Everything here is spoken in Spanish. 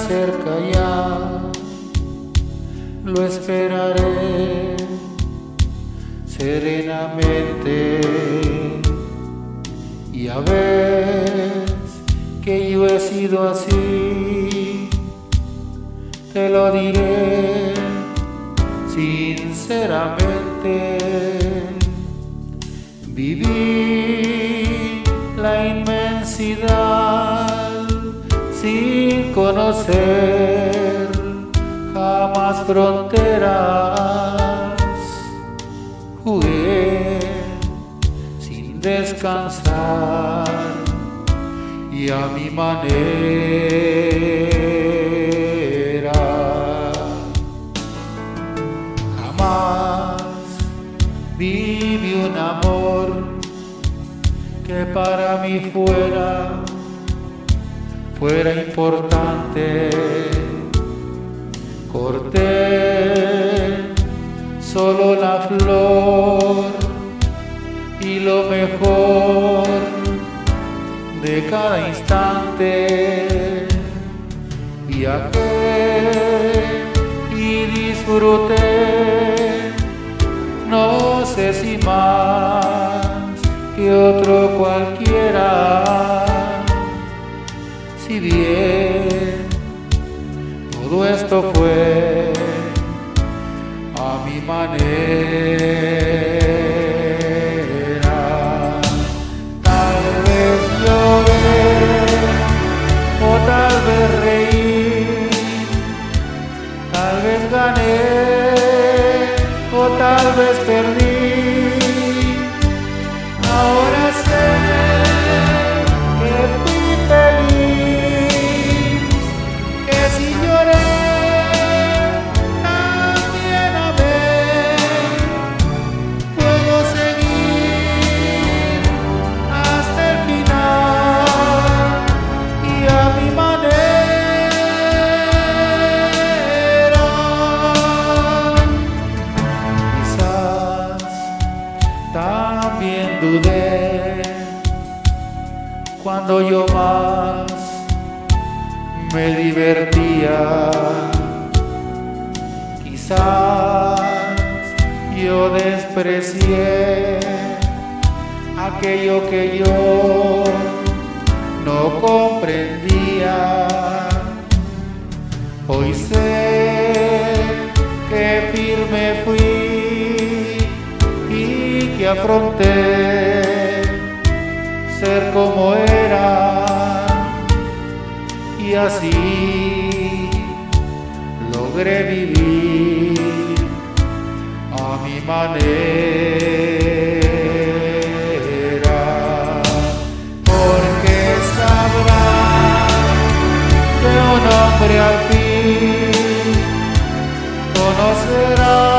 acerca ya, lo esperaré serenamente. Ya ves que yo he sido así, te lo diré sinceramente. Viví la inmensidad sin conocer jamás fronteras. Jugué sin descansar y a mi manera. Jamás viví un amor que para mí fuera importante. Corté solo la flor y lo mejor de cada instante. Viajé y disfruté, no sé si más que otro cualquiera. Si bien todo esto fue a mi manera, tal vez lloré o tal vez reí, tal vez gané o tal vez perdí. Ahora sé que fui feliz, que si lloré también amé. Puedo seguir hasta el final y a mi manera. Quizás también dudé cuando yo más me divertía. Quizás yo desprecié aquello que yo no comprendía. Hoy sé que firme fui y que afronté ser como era, y así logré vivir a mi manera. Porque sabrás que un hombre al fin conocerá